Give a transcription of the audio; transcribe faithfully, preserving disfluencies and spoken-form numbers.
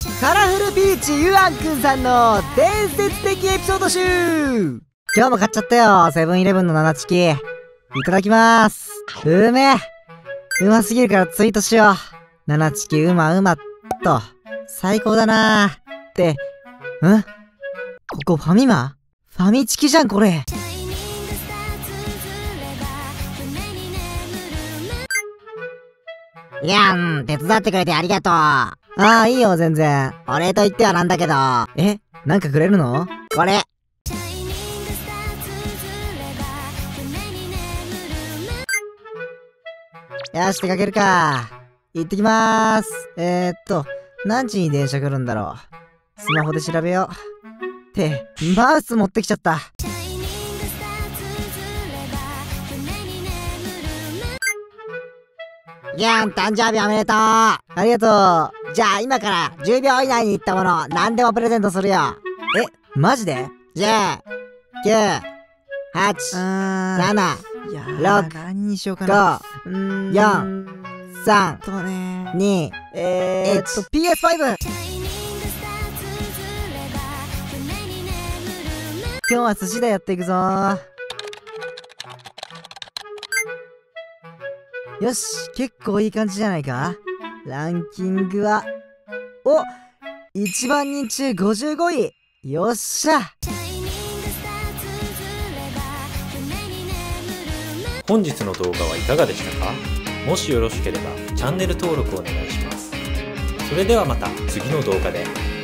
カラフルピーチユアンくんさんの伝説的エピソード集。今日も買っちゃったよ、セブンイレブンのナナチキ。いただきまーす。うめえ。うますぎるからツイートしよう。ナナチキうまうまっと。最高だなー。って、んここファミマ？ファミチキじゃんこれ。 いやん、手伝ってくれてありがとう。 ああ、いいよ、全然。 お礼と言ってはなんだけど。 え、なんかくれるの？ これ。 よし、出かけるか。行ってきまーす。えー、っと、何時に電車来るんだろう。スマホで調べよう。って、マウス持ってきちゃった。 ギャン、誕生日おめでとう。 ありがとう。じゃあ今からじゅうびょう以内に行ったもの何でもプレゼントするよ。 え、マジで？ じゅう、きゅう、はち、なな、ろく、 何にしようかな。 ご、よん、さん、 とねに、 えー、っと ピーエスファイブ。今日は寿司でやっていくぞー。よし、結構いい感じじゃないか。ランキングは、お、いちまんにん中ごじゅうごい。よっしゃ。 本日の動画はいかがでしたか？もしよろしければチャンネル登録お願いします。それではまた次の動画で。